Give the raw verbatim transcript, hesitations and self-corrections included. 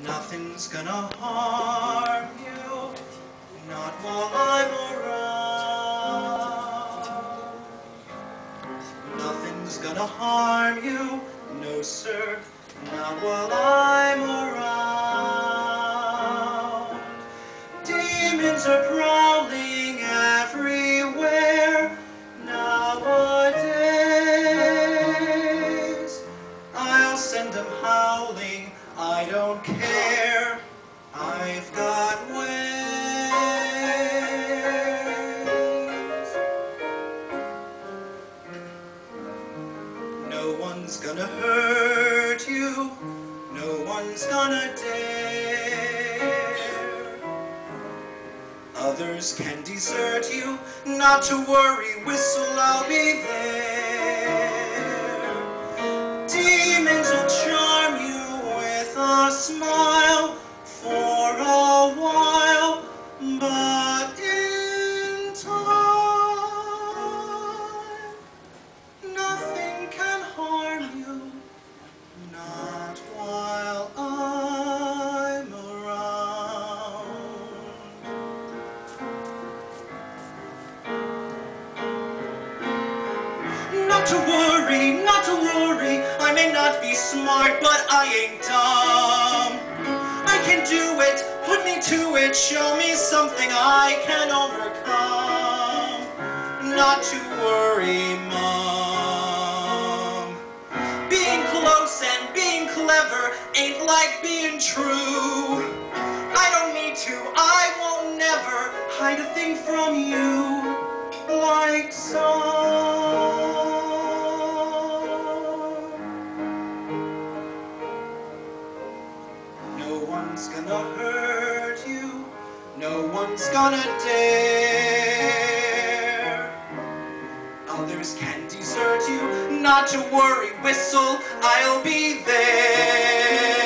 Nothing's gonna harm you, not while I'm around. Nothing's gonna harm you, no sir, not while I'm around. Demons are prowling everywhere nowadays. I'll send them howling, I don't care, I've got ways. No one's gonna hurt you, no one's gonna dare. Others can desert you, not to worry, whistle, I'll be there. Demons will charm you with a smile for a while, but in time, nothing can harm you, not while I'm around. Not to worry, not to worry, I may not be smart, but I ain't dumb. I can do it, put me to it, show me something I can overcome. Not to worry, Mom. Being close and being clever ain't like being true. I don't need to, I won't never hide a thing from you like so. No one's gonna hurt you, no one's gonna dare. Others can desert you, not to worry, whistle, I'll be there.